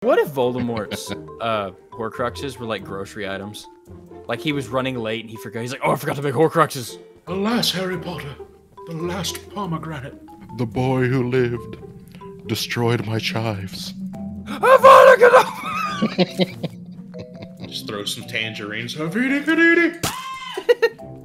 What if Voldemort's Horcruxes were like grocery items? Like he was running late and he forgot. He's like, oh, I forgot to make Horcruxes. Alas, Harry Potter, the last pomegranate. The boy who lived destroyed my chives. Just throw some tangerines. Havidi, kadidi.